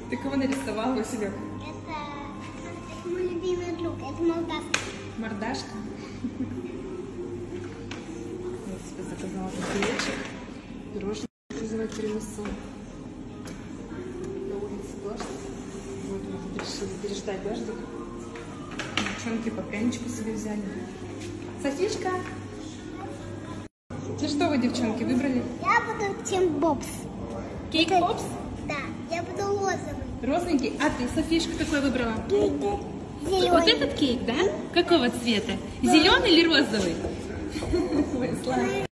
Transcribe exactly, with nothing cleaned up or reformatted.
Ты кого нарисовал, Василек? Это мой любимый друг, это мордашка. Мордашка? Я себе заказала кофеечек. Пирожные называть тирамису. На улице дождь. Вот мы тут решили переждать дождик. Девчонки по пряничку себе взяли. Софишка! Ну что вы, девчонки, выбрали? Я буду Тим Бобс. Кейк Попс? Да, я буду розовый. Розовенький? А ты, Софишка, какой выбрала? Зеленый. Вот этот кейк, да? Какого цвета? Зеленый или розовый? Ой, слава.